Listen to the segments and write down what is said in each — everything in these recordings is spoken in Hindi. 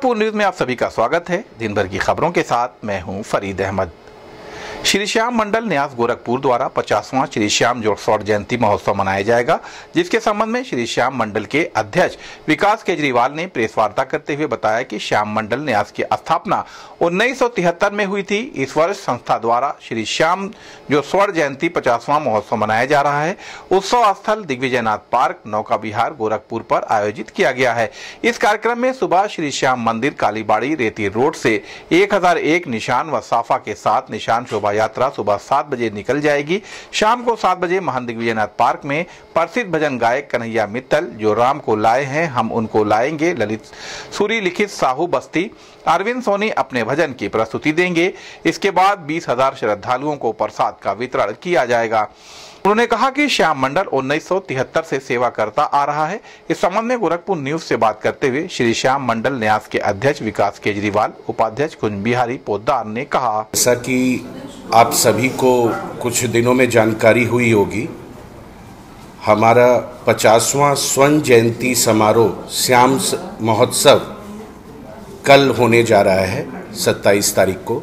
गोरखपुर न्यूज में आप सभी का स्वागत है। दिन भर की खबरों के साथ मैं हूं फरीद अहमद। श्री श्याम मंडल न्यास गोरखपुर द्वारा 50वां श्री श्याम जोड़सौड़ जयंती महोत्सव मनाया जाएगा, जिसके संबंध में श्री श्याम मंडल के अध्यक्ष विकास केजरीवाल ने प्रेस वार्ता करते हुए बताया कि श्याम मंडल न्यास की स्थापना 1973 में हुई थी। इस वर्ष संस्था द्वारा श्री श्याम जोड़सौड़ जयंती 50वां महोत्सव मनाया जा रहा है। उत्सव स्थल दिग्विजयनाथ पार्क, नौका विहार, गोरखपुर पर आयोजित किया गया है। इस कार्यक्रम में सुबह श्री श्याम मंदिर कालीबाड़ी रेती रोड से 1001 निशान व साफा के साथ निशान शोभा यात्रा सुबह 7 बजे निकल जाएगी। शाम को 7 बजे महान दिग्विजयनाथ पार्क में प्रसिद्ध भजन गायक कन्हैया मित्तल, जो राम को लाए हैं हम उनको लाएंगे, ललित सूरी लिखित साहू बस्ती, अरविंद सोनी अपने भजन की प्रस्तुति देंगे। इसके बाद 20,000 श्रद्धालुओं को प्रसाद का वितरण किया जाएगा। उन्होंने कहा कि श्याम मंडल 1973 से सेवा करता आ रहा है। इस संबंध में गोरखपुर न्यूज से बात करते हुए श्री श्याम मंडल न्यास के अध्यक्ष विकास केजरीवाल, उपाध्यक्ष कुंज बिहारी पोद्दार ने कहा, जैसा कि आप सभी को कुछ दिनों में जानकारी हुई होगी, हमारा 50वां स्वर्ण जयंती समारोह श्याम महोत्सव कल होने जा रहा है 27 तारीख को।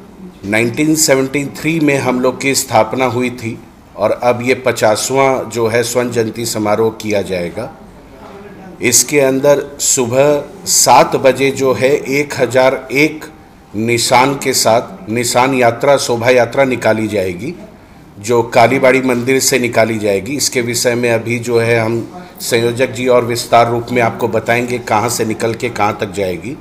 1973 में हम लोग की स्थापना हुई थी और अब ये 50वां जो है स्वर्ण जयंती समारोह किया जाएगा। इसके अंदर सुबह 7 बजे जो है 1001 निशान के साथ निशान यात्रा शोभा यात्रा निकाली जाएगी, जो कालीबाड़ी मंदिर से निकाली जाएगी। इसके विषय में अभी जो है हम संयोजक जी और विस्तार रूप में आपको बताएंगे कहाँ से निकल के कहाँ तक जाएगी।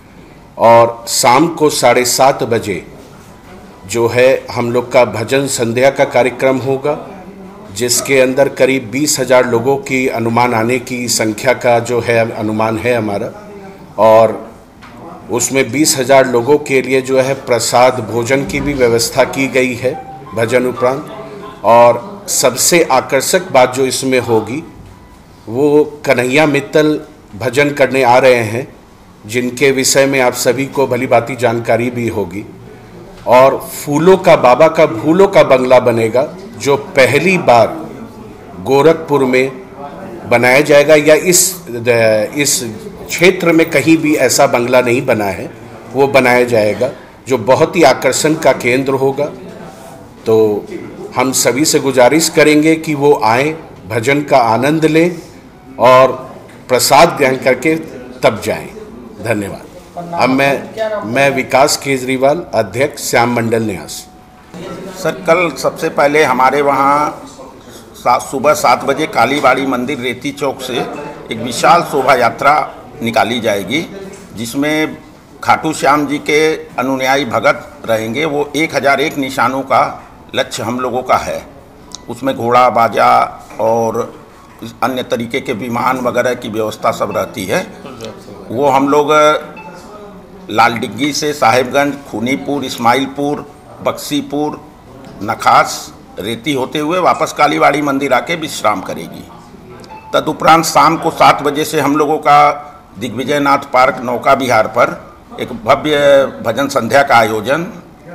और शाम को 7:30 बजे जो है हम लोग का भजन संध्या का कार्यक्रम होगा, जिसके अंदर करीब 20,000 लोगों की अनुमान आने की संख्या का जो है अनुमान है हमारा। और उसमें 20,000 लोगों के लिए जो है प्रसाद भोजन की भी व्यवस्था की गई है भजन उपरांत। और सबसे आकर्षक बात जो इसमें होगी वो कन्हैया मित्तल भजन करने आ रहे हैं, जिनके विषय में आप सभी को भली भांति जानकारी भी होगी। और फूलों का बाबा का फूलों का बंगला बनेगा, जो पहली बार गोरखपुर में बनाया जाएगा या इस क्षेत्र में कहीं भी ऐसा बंगला नहीं बना है, वो बनाया जाएगा, जो बहुत ही आकर्षण का केंद्र होगा। तो हम सभी से गुजारिश करेंगे कि वो आए, भजन का आनंद लें और प्रसाद ग्रहण करके तब जाएं। धन्यवाद। अब मैं विकास केजरीवाल, अध्यक्ष श्याम मंडल न्यास। सर, कल सबसे पहले हमारे वहाँ सुबह 7 बजे कालीबाड़ी मंदिर रेती चौक से एक विशाल शोभा यात्रा निकाली जाएगी, जिसमें खाटू श्याम जी के अनुयायी भगत रहेंगे। वो 1001 निशानों का लक्ष्य हम लोगों का है। उसमें घोड़ा बाजा और अन्य तरीके के विमान वगैरह की व्यवस्था सब रहती है। वो हम लोग लाल डिग्गी से साहेबगंज, खूनीपुर, इस्माइलपुर, बक्सीपुर, नखास, रेती होते हुए वापस कालीबाड़ी मंदिर आके विश्राम करेगी। तदुपरांत शाम को 7 बजे से हम लोगों का दिग्विजयनाथ पार्क नौका विहार पर एक भव्य भजन संध्या का आयोजन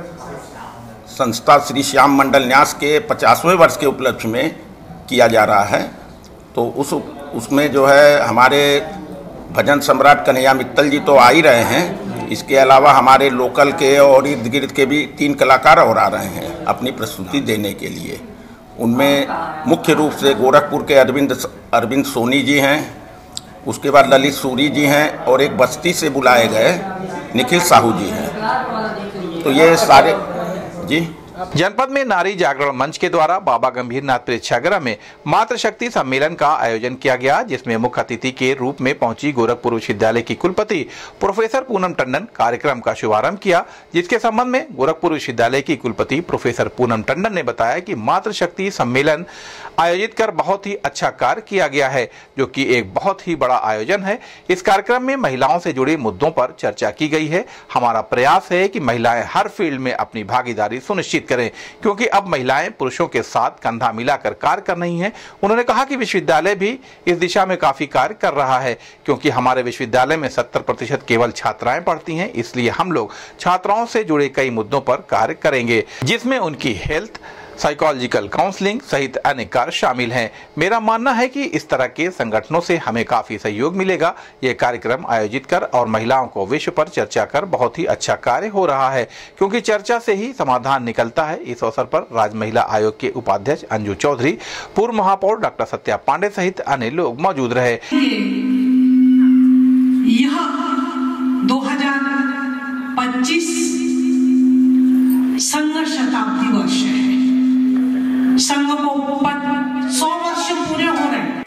संस्था श्री श्याम मंडल न्यास के 50वें वर्ष के उपलक्ष्य में किया जा रहा है। तो उसमें जो है हमारे भजन सम्राट कन्हैया मित्तल जी तो आ ही रहे हैं। इसके अलावा हमारे लोकल के और इर्द गिर्द के भी 3 कलाकार और आ रहे हैं अपनी प्रस्तुति देने के लिए। उनमें मुख्य रूप से गोरखपुर के अरविंद सोनी जी हैं, उसके बाद ललित सूरी जी हैं और एक बस्ती से बुलाए गए निखिल साहू जी हैं। तो ये सारे जी। जनपद में नारी जागरण मंच के द्वारा बाबा गंभीरनाथ प्रेक्षागृह में मातृशक्ति सम्मेलन का आयोजन किया गया, जिसमें मुख्य अतिथि के रूप में पहुंची गोरखपुर विश्वविद्यालय की कुलपति प्रोफेसर पूनम टंडन कार्यक्रम का शुभारंभ किया। जिसके संबंध में गोरखपुर विश्वविद्यालय की कुलपति प्रोफेसर पूनम टंडन ने बताया कि मातृशक्ति सम्मेलन आयोजित कर बहुत ही अच्छा कार्य किया गया है, जो कि एक बहुत ही बड़ा आयोजन है। इस कार्यक्रम में महिलाओं से जुड़े मुद्दों पर चर्चा की गई है। हमारा प्रयास है कि महिलाएं हर फील्ड में अपनी भागीदारी सुनिश्चित करें, क्योंकि अब महिलाएं पुरुषों के साथ कंधा मिलाकर कार्य कर रही हैं। उन्होंने कहा कि विश्वविद्यालय भी इस दिशा में काफी कार्य कर रहा है, क्योंकि हमारे विश्वविद्यालय में 70% केवल छात्राएं पढ़ती हैं। इसलिए हम लोग छात्राओं से जुड़े कई मुद्दों पर कार्य करेंगे, जिसमें उनकी हेल्थ, साइकोलॉजिकल काउंसलिंग सहित अन्य कार्य शामिल हैं। मेरा मानना है कि इस तरह के संगठनों से हमें काफी सहयोग मिलेगा। ये कार्यक्रम आयोजित कर और महिलाओं को विषय पर चर्चा कर बहुत ही अच्छा कार्य हो रहा है, क्योंकि चर्चा से ही समाधान निकलता है। इस अवसर पर राज्य महिला आयोग के उपाध्यक्ष अंजू चौधरी, पूर्व महापौर डॉक्टर सत्या पांडे सहित अन्य लोग मौजूद रहे। यह 2025 संघ शताब्दी वर्ष है। संघ को 100 वर्ष पूरे हो रहे हैं।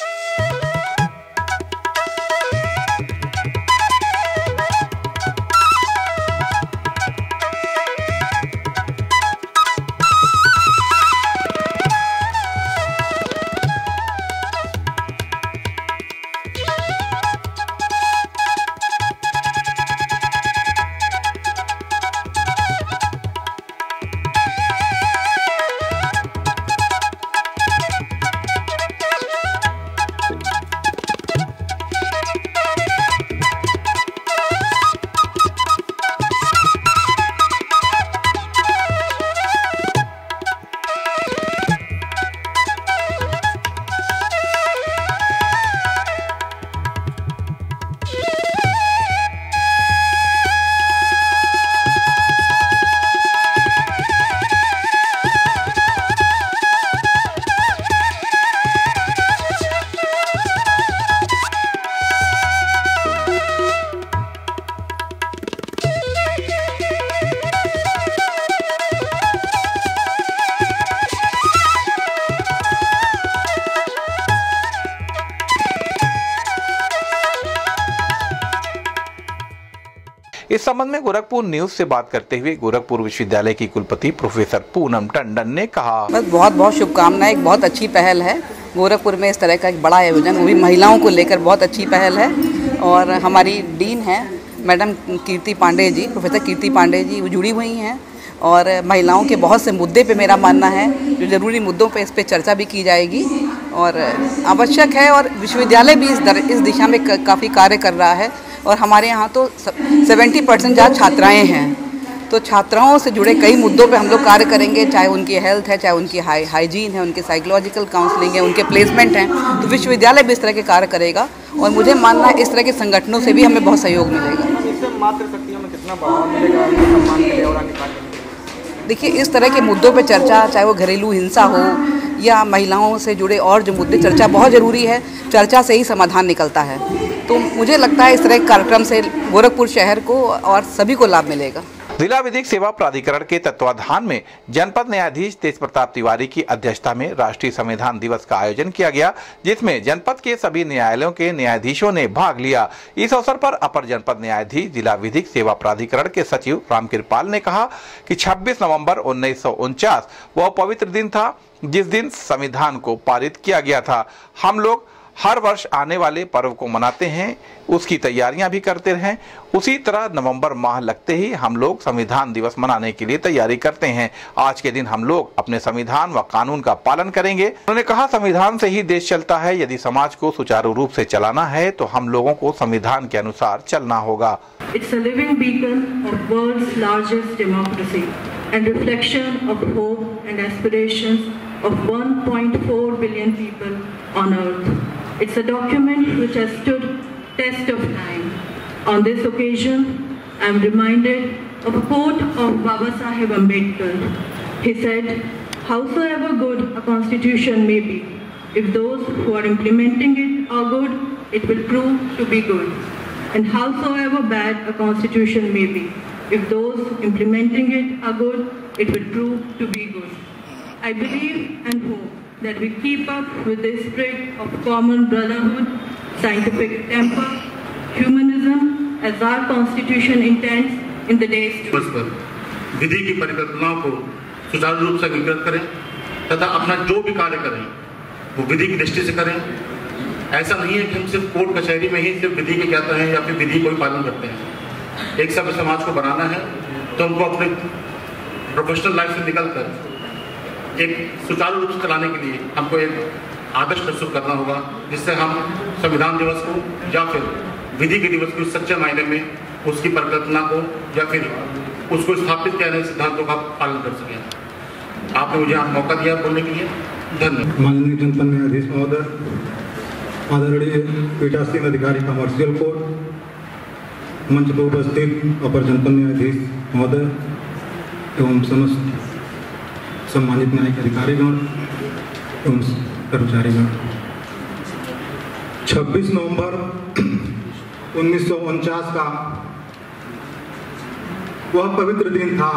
इस संबंध में गोरखपुर न्यूज से बात करते हुए गोरखपुर विश्वविद्यालय की कुलपति प्रोफेसर पूनम टंडन ने कहा, बस बहुत बहुत शुभकामनाएं। एक बहुत अच्छी पहल है गोरखपुर में इस तरह का एक बड़ा आयोजन, वो भी महिलाओं को लेकर बहुत अच्छी पहल है। और हमारी डीन है मैडम कीर्ति पांडे जी, प्रोफेसर कीर्ति पांडे जी, वो जुड़ी हुई हैं और महिलाओं के बहुत से मुद्दे पे मेरा मानना है, जो ज़रूरी मुद्दों पे इस पे चर्चा भी की जाएगी और आवश्यक है। और विश्वविद्यालय भी इस दिशा में काफ़ी कार्य कर रहा है। और हमारे यहाँ तो 70% जहाँ छात्राएँ हैं, तो छात्राओं से जुड़े कई मुद्दों पे हम लोग कार्य करेंगे, चाहे उनकी हेल्थ है, चाहे उनकी हाइजीन है, उनके साइकोलॉजिकल काउंसलिंग है, उनके प्लेसमेंट हैं। तो विश्वविद्यालय भी इस तरह के कार्य करेगा और मुझे मानना है इस तरह के संगठनों से भी हमें बहुत सहयोग मिलेगा। इससे मातृशक्तियों में कितना बढ़ावा मिलेगा सम्मान के लिए और आगे कार्य? देखिए, इस तरह के मुद्दों पे चर्चा, चाहे वो घरेलू हिंसा हो या महिलाओं से जुड़े और जो मुद्दे, चर्चा बहुत ज़रूरी है। चर्चा से ही समाधान निकलता है। तो मुझे लगता है इस तरह के कार्यक्रम से गोरखपुर शहर को और सभी को लाभ मिलेगा। जिला विधिक सेवा प्राधिकरण के तत्वाधान में जनपद न्यायाधीश तेज प्रताप तिवारी की अध्यक्षता में राष्ट्रीय संविधान दिवस का आयोजन किया गया, जिसमें जनपद के सभी न्यायालयों के न्यायाधीशों ने भाग लिया। इस अवसर पर अपर जनपद न्यायाधीश जिला विधिक सेवा प्राधिकरण के सचिव रामकृपाल ने कहा कि 26 नवंबर 1949 वह पवित्र दिन था जिस दिन संविधान को पारित किया गया था। हम लोग हर वर्ष आने वाले पर्व को मनाते हैं, उसकी तैयारियां भी करते हैं। उसी तरह नवंबर माह लगते ही हम लोग संविधान दिवस मनाने के लिए तैयारी करते हैं। आज के दिन हम लोग अपने संविधान व कानून का पालन करेंगे। उन्होंने कहा, संविधान से ही देश चलता है। यदि समाज को सुचारू रूप से चलाना है तो हम लोगों को संविधान के अनुसार चलना होगा। It's a living beacon of world's largest democracy and reflection of hope and aspirations of 1.4 billion people on earth. It's a document which has stood test of time. On this occasion, I am reminded of a quote of Baba Saheb Ambedkar. He said, "Howsoever good a constitution may be, if those who are implementing it are good, it will prove to be good. And howsoever bad a constitution may be, if those implementing it are good, it will prove to be good." I believe and hope that we keep up with this spirit of common brotherhood, scientific temper, humanism as our Constitution intends in the days to come. विधि की परिकल्पनाओं को सुचारू रूप से विकृत करें तथा अपना जो भी कार्य करें वो विधि की दृष्टि से करें। ऐसा नहीं है कि हम सिर्फ कोर्ट कचहरी में ही सिर्फ विधि के कहते हैं या फिर विधि को ही पालन करते हैं। एक सभ्य समाज को बनाना है तो उनको अपने प्रोफेशनल लाइफ से निकलकर एक सुचारू रूप से चलाने के लिए हमको एक आदर्श प्रस्तुत करना होगा, जिससे हम संविधान दिवस को या फिर विधि के दिवस को सच्चे मायने में उसकी परिकल्पना को या फिर उसको स्थापित किए गए सिद्धांतों का पालन कर सकें। आपने मुझे आप मौका दिया बोलने के लिए धन्यवाद। माननीय जनपद न्यायाधीश महोदय, आदरणीय पीठासीन अधिकारी कमर्शियल कोर्ट, मंच पर उपस्थित अपर जनपद न्यायाधीश महोदय एवं समस्त सम्मानित न्यायिक अधिकारीगण एवं कर्मचारीगण, 26 नवंबर 1949 का वह पवित्र दिन था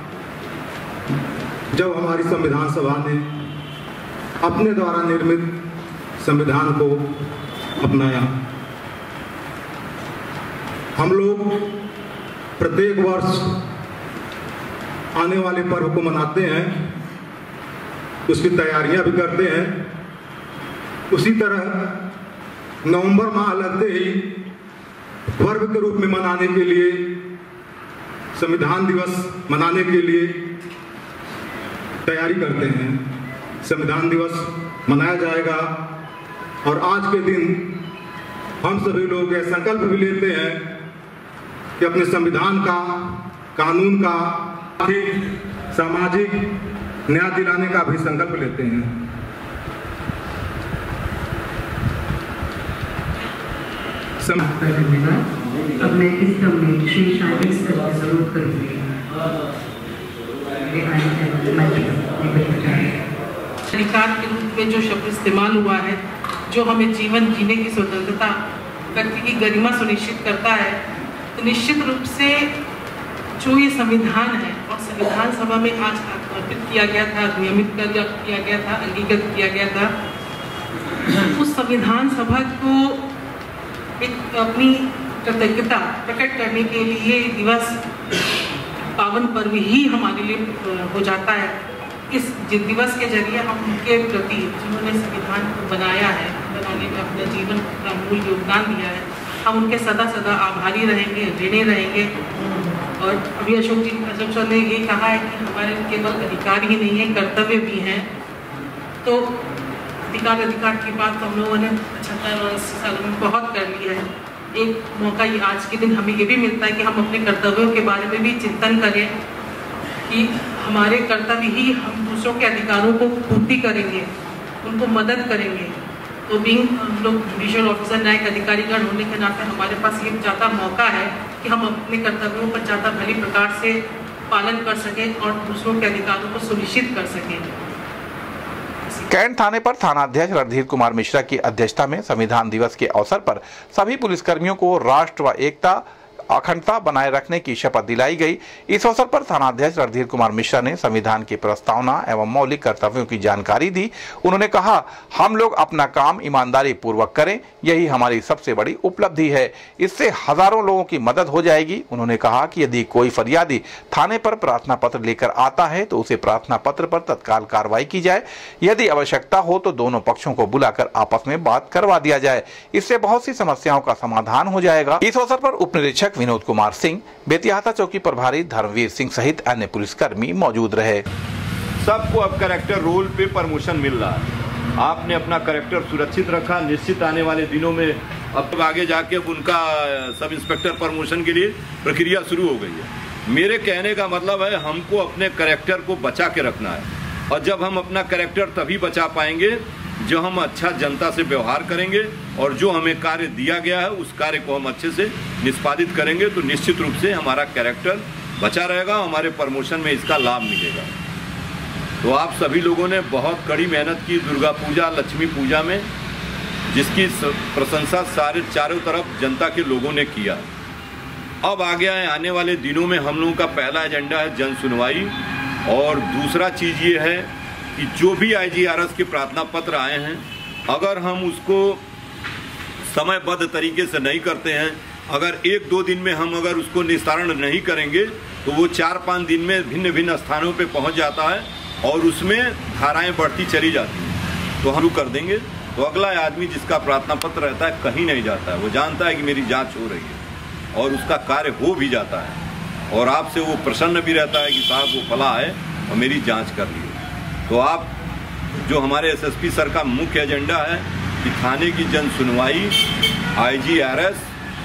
जब हमारी संविधान सभा ने अपने द्वारा निर्मित संविधान को अपनाया। हम लोग प्रत्येक वर्ष आने वाले पर्व को मनाते हैं, उसकी तैयारियां भी करते हैं। उसी तरह नवंबर माह लगते ही पर्व के रूप में मनाने के लिए, संविधान दिवस मनाने के लिए तैयारी करते हैं। संविधान दिवस मनाया जाएगा और आज के दिन हम सभी लोग यह संकल्प भी लेते हैं कि अपने संविधान का, कानून का, सामाजिक न्याय दिलाने का भी संकल्प लेते हैं। अब मैं इस क्रम में श्री शादी जरूर करूँगी। अधिकार के रूप में जो शब्द इस्तेमाल हुआ है, जो हमें जीवन जीने की स्वतंत्रता, व्यक्ति की गरिमा सुनिश्चित करता है, तो निश्चित रूप से जो ये संविधान है और संविधान सभा में आज अर्पित किया गया था, नियमित किया गया था, अंगीकृत किया गया था, उस संविधान सभा को एक अपनी कृतज्ञता प्रकट करने के लिए दिवस, पावन पर्व ही हमारे लिए हो जाता है। इस दिवस के जरिए हम उनके प्रति, जिन्होंने संविधान को बनाया है, बनाने में अपना जीवन का मूल योगदान दिया है, हम उनके सदा सदा आभारी रहेंगे, ऋणी रहेंगे। और अभी अशोक सर ने ये कहा है कि हमारे केवल अधिकार ही नहीं है, कर्तव्य भी हैं। तो अधिकार की बात तो हम लोगों ने 75 और 80 सालों में बहुत कर लिया है। एक मौका ये आज के दिन हमें ये भी मिलता है कि हम अपने कर्तव्यों के बारे में भी चिंतन करें कि हमारे कर्तव्य ही हम दूसरों के अधिकारों को पूर्ति करेंगे, उनको मदद करेंगे। तो हम लोग जुडिशियल ऑफिसर, न्यायिक अधिकारीगण होने के नाते हमारे पास ये ज़्यादा मौका है कि हम अपने कर्तव्यों पर ज़्यादा भली प्रकार से पालन कर सकें और दूसरों के अधिकारों को सुनिश्चित कर सकें। कैंट थाने पर थानाध्यक्ष रणधीर कुमार मिश्रा की अध्यक्षता में संविधान दिवस के अवसर पर सभी पुलिसकर्मियों को राष्ट्र व एकता, अखंडता बनाए रखने की शपथ दिलाई गई। इस अवसर पर थानाध्यक्ष रणधीर कुमार मिश्रा ने संविधान की प्रस्तावना एवं मौलिक कर्तव्यों की जानकारी दी। उन्होंने कहा, हम लोग अपना काम ईमानदारी पूर्वक करें, यही हमारी सबसे बड़ी उपलब्धि है। इससे हजारों लोगों की मदद हो जाएगी। उन्होंने कहा कि यदि कोई फरियादी थाने पर प्रार्थना पत्र लेकर आता है तो उसे प्रार्थना पत्र पर तत्काल कार्रवाई की जाए। यदि आवश्यकता हो तो दोनों पक्षों को बुलाकर आपस में बात करवा दिया जाए। इससे बहुत सी समस्याओं का समाधान हो जाएगा। इस अवसर पर उप निरीक्षक विनोद कुमार सिंह, बेतियाता चौकी प्रभारी धर्मवीर सिंह सहित अन्य पुलिसकर्मी मौजूद रहे। सबको अब कैरेक्टर रोल पे प्रमोशन मिल रहा है। आपने अपना कैरेक्टर सुरक्षित रखा। निश्चित आने वाले दिनों में अब तक आगे जाके उनका सब इंस्पेक्टर प्रमोशन के लिए प्रक्रिया शुरू हो गई है। मेरे कहने का मतलब है, हमको अपने कैरेक्टर को बचा के रखना है। और जब हम अपना कैरेक्टर तभी बचा पाएंगे जो हम अच्छा जनता से व्यवहार करेंगे और जो हमें कार्य दिया गया है उस कार्य को हम अच्छे से निष्पादित करेंगे, तो निश्चित रूप से हमारा कैरेक्टर बचा रहेगा, हमारे प्रमोशन में इसका लाभ मिलेगा। तो आप सभी लोगों ने बहुत कड़ी मेहनत की दुर्गा पूजा, लक्ष्मी पूजा में, जिसकी प्रशंसा चारों तरफ जनता के लोगों ने किया। अब आ गया है आने वाले दिनों में हम लोगों का पहला एजेंडा है जन सुनवाई। और दूसरा चीज़ ये है कि जो भी IGRS के प्रार्थना पत्र आए हैं, अगर हम उसको समयबद्ध तरीके से नहीं करते हैं, अगर 1-2 दिन में हम अगर उसको निस्तारण नहीं करेंगे तो वो 4-5 दिन में भिन्न भिन्न स्थानों पे पहुंच जाता है और उसमें धाराएं बढ़ती चली जाती हैं। तो हम कर देंगे तो अगला आदमी जिसका प्रार्थना पत्र रहता है कहीं नहीं जाता है। वो जानता है कि मेरी जाँच हो रही है और उसका कार्य हो भी जाता है और आपसे वो प्रसन्न भी रहता है कि साहब वो फला है और मेरी जाँच कर ली। तो आप जो हमारे SSP सर का मुख्य एजेंडा है कि थाने की जन सुनवाई, IGRS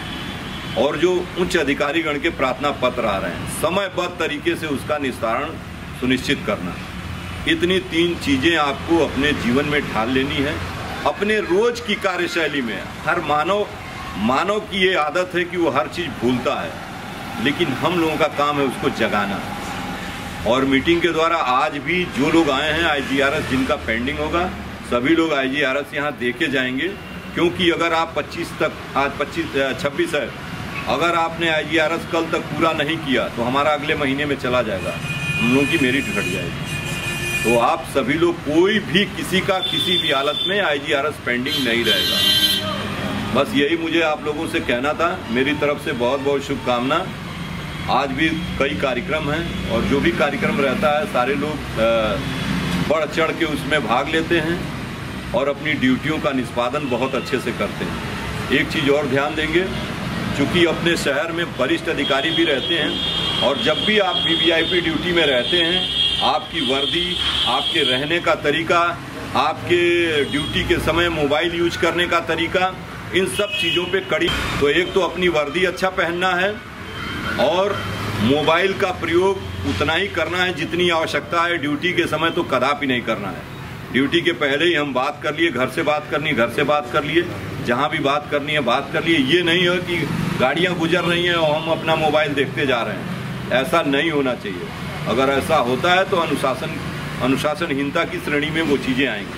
और जो उच्च अधिकारीगण के प्रार्थना पत्र आ रहे हैं, समयबद्ध तरीके से उसका निस्तारण सुनिश्चित करना। इतनी 3 चीज़ें आपको अपने जीवन में ढाल लेनी है। अपने रोज की कार्यशैली में हर मानव की ये आदत है कि वो हर चीज़ भूलता है, लेकिन हम लोगों का काम है उसको जगाना। और मीटिंग के द्वारा आज भी जो लोग आए हैं IGRS जिनका पेंडिंग होगा, सभी लोग IGRS यहाँ देके जाएंगे, क्योंकि अगर आप 25 तक, आज 26 है, अगर आपने IGRS कल तक पूरा नहीं किया तो हमारा अगले महीने में चला जाएगा, हम लोगों की मेरिट घट जाएगी। तो आप सभी लोग, कोई भी किसी का किसी भी हालत में IGRS पेंडिंग नहीं रहेगा। बस यही मुझे आप लोगों से कहना था। मेरी तरफ से बहुत बहुत शुभकामना। आज भी कई कार्यक्रम हैं और जो भी कार्यक्रम रहता है सारे लोग बढ़ चढ़ के उसमें भाग लेते हैं और अपनी ड्यूटियों का निष्पादन बहुत अच्छे से करते हैं। एक चीज़ और ध्यान देंगे, चूँकि अपने शहर में वरिष्ठ अधिकारी भी रहते हैं और जब भी आप VVIP ड्यूटी में रहते हैं, आपकी वर्दी, आपके रहने का तरीका, आपके ड्यूटी के समय मोबाइल यूज करने का तरीका, इन सब चीज़ों पे कड़ी। तो एक तो अपनी वर्दी अच्छा पहनना है और मोबाइल का प्रयोग उतना ही करना है जितनी आवश्यकता है। ड्यूटी के समय तो कदापि नहीं करना है। ड्यूटी के पहले ही हम बात कर लिए, घर से बात करनी घर से बात कर लिए, जहाँ भी बात करनी है बात कर लिए। ये नहीं है कि गाड़ियाँ गुजर रही हैं और हम अपना मोबाइल देखते जा रहे हैं, ऐसा नहीं होना चाहिए। अगर ऐसा होता है तो अनुशासनहीनता की श्रेणी में वो चीज़ें आएंगी।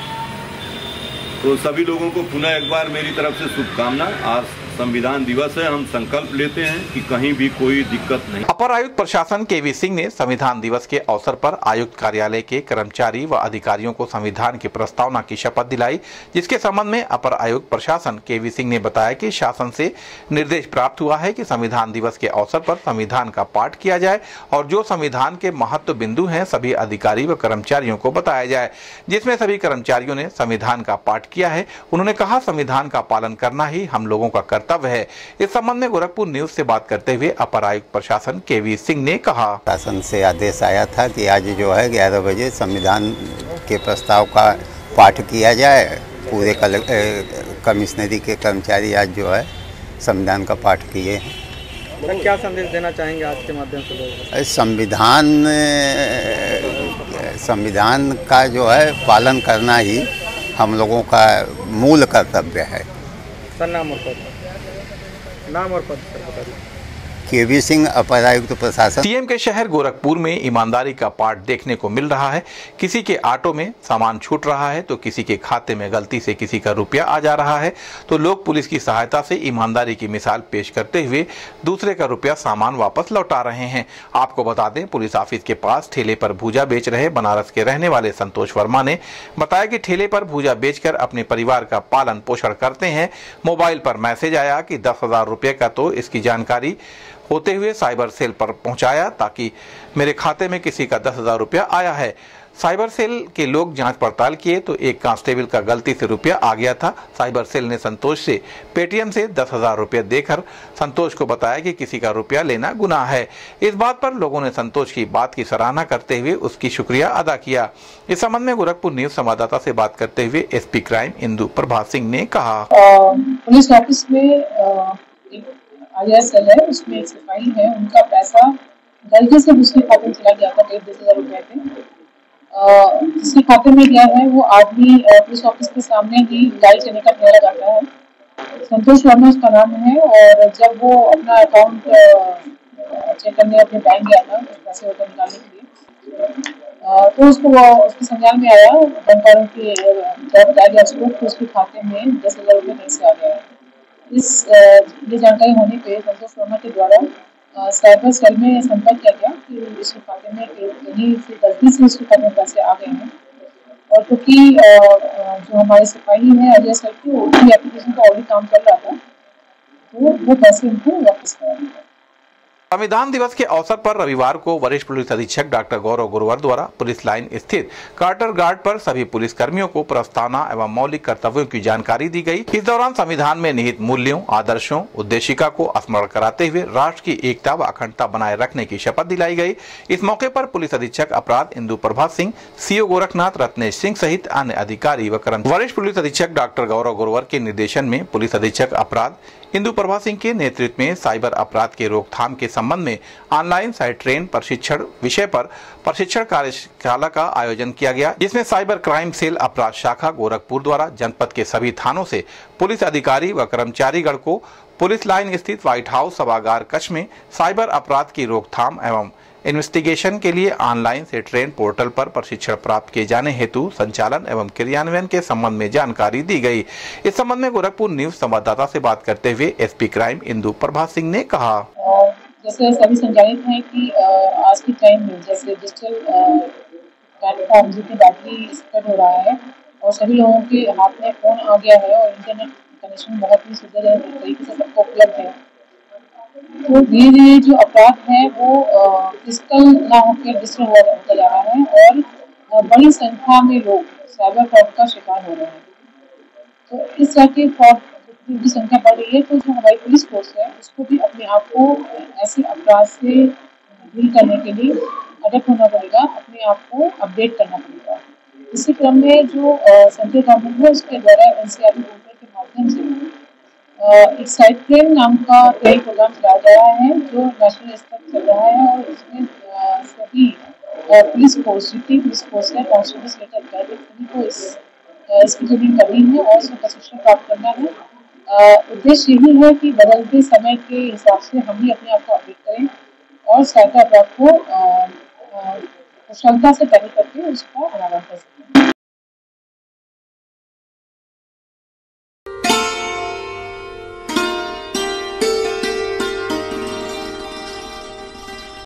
तो सभी लोगों को पुनः एक बार मेरी तरफ से शुभकामना। आज संविधान दिवस है, हम संकल्प लेते हैं कि कहीं भी कोई दिक्कत नहीं। अपर आयुक्त प्रशासन KV सिंह ने संविधान दिवस के अवसर पर आयुक्त कार्यालय के कर्मचारी व अधिकारियों को संविधान की प्रस्तावना की शपथ दिलाई, जिसके संबंध में अपर आयुक्त प्रशासन KV सिंह ने बताया कि शासन से निर्देश प्राप्त हुआ है कि संविधान दिवस के अवसर पर संविधान का पाठ किया जाए और जो संविधान के महत्व बिंदु हैं सभी अधिकारी व कर्मचारियों को बताया जाए, जिसमें सभी कर्मचारियों ने संविधान का पाठ किया है। उन्होंने कहा, संविधान का पालन करना ही हम लोगों का कर्तव्य है। इस संबंध में गोरखपुर न्यूज से बात करते हुए अपर आयुक्त प्रशासन KV सिंह ने कहा, शासन से आदेश आया था कि आज जो है 11 बजे संविधान के प्रस्ताव का पाठ किया जाए। पूरे कमिश्नरी के कर्मचारी आज जो है संविधान का पाठ किए हैं। क्या संदेश देना चाहेंगे आज के माध्यम से लोगों? संविधान का जो है पालन करना ही हम लोगों का मूल कर्तव्य है। सर, नाम और पद सर बता दीजिए। KV सिंह, अपर आयुक्त प्रशासन। सीएम के शहर गोरखपुर में ईमानदारी का पाठ देखने को मिल रहा है। किसी के ऑटो में सामान छूट रहा है तो किसी के खाते में गलती से किसी का रुपया आ जा रहा है तो लोग पुलिस की सहायता से ईमानदारी की मिसाल पेश करते हुए दूसरे का रुपया सामान वापस लौटा रहे हैं। आपको बता दें, पुलिस ऑफिस के पास ठेले पर भूजा बेच रहे बनारस के रहने वाले संतोष वर्मा ने बताया कि ठेले पर भूजा बेचकर अपने परिवार का पालन पोषण करते हैं। मोबाइल पर मैसेज आया कि 10,000 रुपये का, तो इसकी जानकारी होते हुए साइबर सेल पर पहुंचाया ताकि मेरे खाते में किसी का 10,000 रुपया आया है। साइबर सेल के लोग जांच पड़ताल किए तो एक कांस्टेबल का गलती से रुपया आ गया था। साइबर सेल ने संतोष से पेटीएम से 10,000 रुपये देकर संतोष को बताया कि किसी का रुपया लेना गुनाह है। इस बात पर लोगों ने संतोष की बात की सराहना करते हुए उसकी शुक्रिया अदा किया। इस संबंध में गोरखपुर न्यूज संवाददाता से बात करते हुए SP क्राइम इंदु प्रभा सिंह ने कहा, पुलिस ऑफिस में ISL है, उसमें एक सिपाही है, उनका पैसा गलती से दूसरे खाते में चला गया था। 10,000 रुपए थे जिसके खाते में गया है। वो आदमी पुलिस ऑफिस के सामने ही गाड़ी चलने का ठहरा जाता है। संतोष वर्मा उसका नाम है। और जब वो अपना अकाउंट चेक करने अपने बैंक गया था पैसे वगैरह निकालने के लिए, तो उसको संज्ञान में आया, बैंक वालों के जब बताया गया उसको कि उसके खाते में 10,000 रुपये नहीं से आ गया है। ये जानकारी होने पे संतोष वर्मा के द्वारा साइबर सेल में संपर्क किया गया कि इसके खाते में कहीं से गलती से उसके खाते में पैसे आ गए हैं। और क्योंकि जो हमारे सिपाही हैं अजय सर की, उनकी एप्लीकेशन का ऑलरेडी काम कर रहा था, तो वो पैसे उनको वापस कराए। संविधान दिवस के अवसर पर रविवार को वरिष्ठ पुलिस अधीक्षक डॉक्टर गौरव गुरुवर द्वारा पुलिस लाइन स्थित कार्टर गार्ड पर सभी पुलिस कर्मियों को प्रस्तावना एवं मौलिक कर्तव्यों की जानकारी दी गई। इस दौरान संविधान में निहित मूल्यों, आदर्शों, उद्देशिका को स्मरण कराते हुए राष्ट्र की एकता व अखंडता बनाए रखने की शपथ दिलाई गई। इस मौके पर पुलिस अधीक्षक अपराध इंदु प्रभा सिंह, CO गोरखनाथ रत्नेश सिंह सहित अन्य अधिकारी व कर्मचारी। वरिष्ठ पुलिस अधीक्षक डॉक्टर गौरव गुरुवर के निर्देशन में पुलिस अधीक्षक अपराध इंदु प्रभा सिंह के नेतृत्व में साइबर अपराध के रोकथाम के संबंध में ऑनलाइन साइट ट्रेन प्रशिक्षण विषय पर प्रशिक्षण कार्यशाला का आयोजन किया गया, जिसमें साइबर क्राइम सेल अपराध शाखा गोरखपुर द्वारा जनपद के सभी थानों से पुलिस अधिकारी व कर्मचारीगण को पुलिस लाइन स्थित व्हाइट हाउस सभागार कक्ष में साइबर अपराध की रोकथाम एवं इन्वेस्टिगेशन के लिए ऑनलाइन से ट्रेन पोर्टल पर प्रशिक्षण प्राप्त किए जाने हेतु संचालन एवं क्रियान्वयन के संबंध में जानकारी दी गई। इस संबंध में गोरखपुर न्यूज संवाददाता से बात करते हुए एसपी क्राइम इंदु प्रभा सिंह ने कहा, जैसे सभी संचालित हैं कि आज के टाइम में जैसे डिजिटल प्लेटफॉर्म जितनी बैटरी स्प्रेड हो रहा है और सभी लोगों के हाथ में फोन आ गया है और इंटरनेट कनेक्शन बहुत ही सुविधाजनक तरीके से सबको उपलब्ध है, तो धीरे धीरे जो अपराध है वो फिजिकल ना होकर डिजिटल होता जा रहा है और बड़ी संख्या में लोग साइबर फ्रॉड का शिकार हो रहे हैं। तो इस तरह के फ्रॉड की संख्या बढ़ रही है, तो जो हमारी पुलिस फोर्स है उसको भी अपने आप को ऐसे अपराध से डील करने के लिए अडेप्ट होना पड़ेगा, अपने आप को अपडेट करना पड़ेगा। इसी क्रम में जो सेंट्रल गवर्नमेंट है उसके द्वारा एनसीईआरटी पोर्टल के माध्यम से एक साइट ट्रेन नाम का कई प्रोग्राम चलाया जा रहा है जो नेशनल स्तर पर चल रहा है और इसमें सभी पुलिस फोर्स जितनी पुलिस फोर्स है कांस्टेबल से लेकर अधिकारी सभी को इसकी ट्रेनिंग करनी है और इसमें प्रशिक्षण प्राप्त करना है। उद्देश्य यही है कि बदलते समय के हिसाब से हम भी अपने आप को अपडेट करें और साइबर अपराध को कुशलता से टैकल करके उसका